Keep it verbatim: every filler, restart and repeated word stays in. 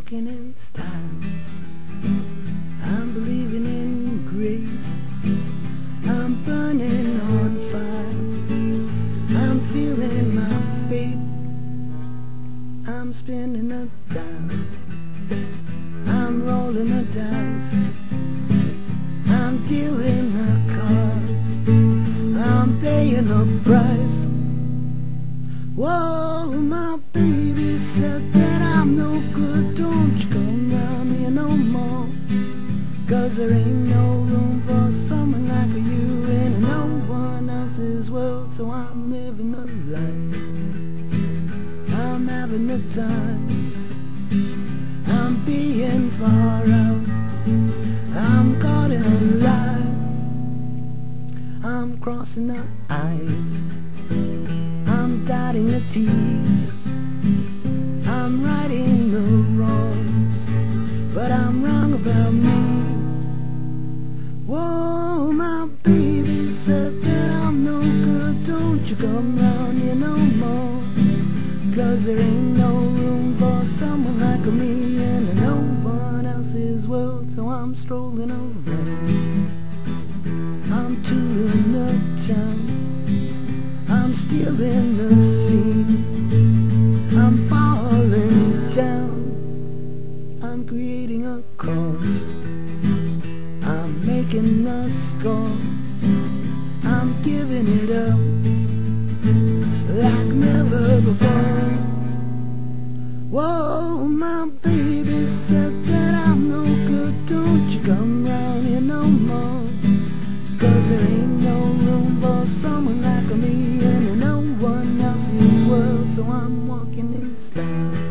walking in style. I'm believing in grace. I'm burning on fire. I'm feeling my fate. I'm spinning the dial. I'm rolling the dice. I'm dealing the cards. I'm paying the price. Whoa, my baby said that I'm no good. Don't you come round here no more, 'cause there ain't no room for someone like you in no one else's world. So I'm living a life. I'm having the time. I'm being far out. I'm caught in a lie. I'm crossing the I's. I'm dotting the T's. I'm righting the wrongs, but I'm wrong about me. Whoa, my baby said that I'm no good. Don't you come round here no more, 'cause there ain't no room for someone like me in no one else's world. So I'm strolling around. I'm tooling the town. I'm stealing the scene. I'm falling down. I'm creating a cause. I'm making a score. I'm giving it up like never before. Whoa, my baby said that I'm no good. Don't you come round here no more, 'cause there ain't no room for someone like me in no one else's world. So I'm walking in style.